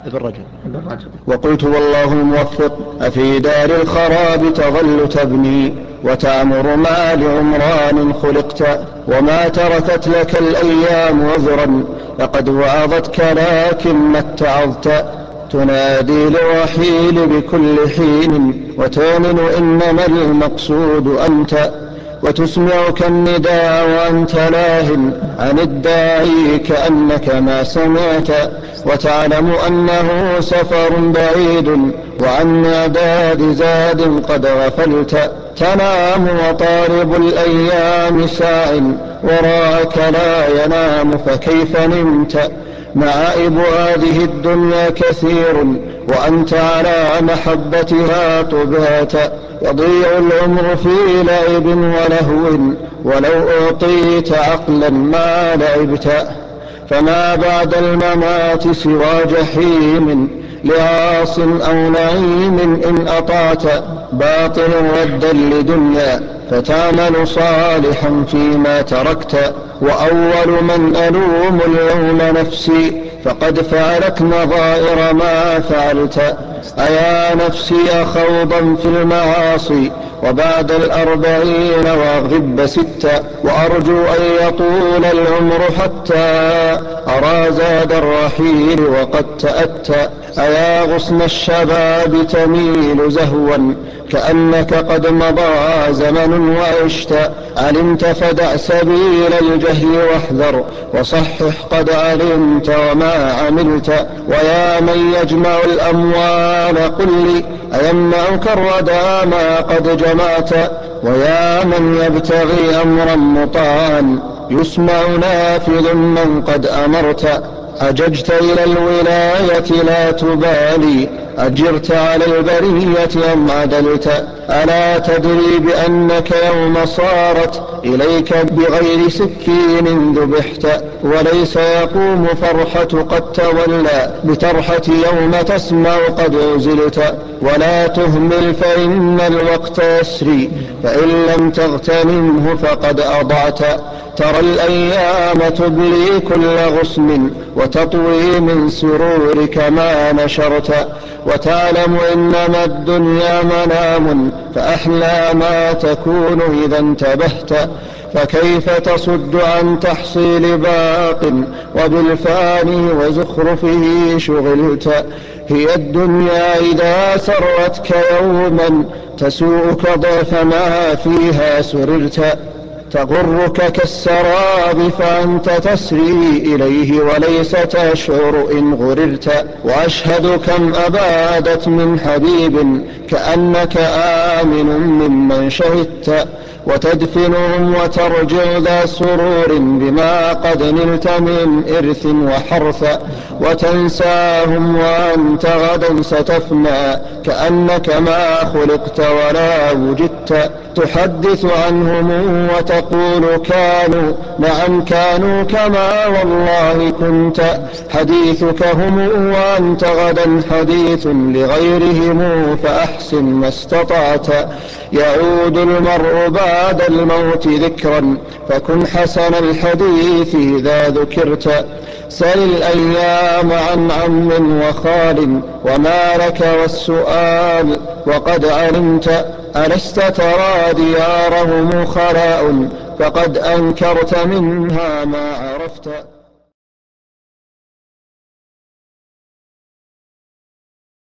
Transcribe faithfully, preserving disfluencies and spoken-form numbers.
بالرجل. وقلت والله الموفق أفي دار الخراب تظل تبني وتعمر ما لعمران خلقت وما تركت لك الأيام عذرا لقد وعظتك لكن ما اتعظت تنادي للرحيل بكل حين وتؤمن إنما المقصود أنت وتسمعك النداء وأنت لاهٍ عن الداعي كأنك ما سمعت وتعلم أنه سفر بعيد وعن إعداد زاد قد غفلت تنام وطالب الأيام ساع وراءك لا ينام فكيف نمت معائب هذه الدنيا كثير وأنت على محبتها طبعت يضيع العمر في لعب ولهو ولو أعطيت عقلا ما لعبت فما بعد الممات سوى جحيم لعاص أو نعيم إن أطعت باطل ردا لدنيا فتعمل صالحا فيما تركت وأول من ألوم اليوم نفسي فقد فعلت نظائر ما فعلت أيا نفسي خوضا في المعاصي وبعد الأربعين وغب ستة وأرجو أن يطول العمر حتى أرى زاد الرحيل وقد تأتى أيا غصن الشباب تميل زهوا كأنك قد مضى زمن وعشت علمت فدع سبيل الجهل واحذر وصحح قد علمت وما عملت ويا من يجمع الأموال قل لي أيمنعك الردى ما قد جمعت ويا من يبتغي أمرا مطاعا يسمع نافذ من قد أمرت أججت إلى الولاية لا تبالي أجرت على البرية أم عدلت ألا تدري بأنك يوم صارت إليك بغير سكين ذبحت وليس يقوم فرحة قد تولى بترحة يوم تسمع قد عزلت ولا تهمل فإن الوقت يسري فإن لم تغتنمه فقد أضعت ترى الأيام تبلي كل غصن وتطوي من سرورك ما نشرت وتعلم إنما الدنيا منام فأحلى ما تكون إذا انتبهت فكيف تصد عن تحصيل باق وبالفاني وزخرفه شغلت هي الدنيا إذا سرتك يوما تسوءك ضعف ما فيها سررت تغرك كالسراب فأنت تسري إليه وليس تشعر إن غررت وأشهد كم أبادت من حبيب كأنك آمن ممن شهدت وتدفنهم وترجع ذا سرور بما قد نلت من إرث وحرث وتنساهم وأنت غدا ستفنى كأنك ما خلقت ولا وجدت تحدث عنهم وتقول كانوا نعم كانوا كما والله كنت حديثك هم وأنت غدا حديث لغيرهم فأحسن ما استطعت يعود المرء بعد الموت ذكرا فكن حسن الحديث إذا ذكرت سل الأيام عن عم وخال وما لك والسؤال وقد علمت ألست ترى ديارهم خلاء فقد أنكرت منها ما عرفت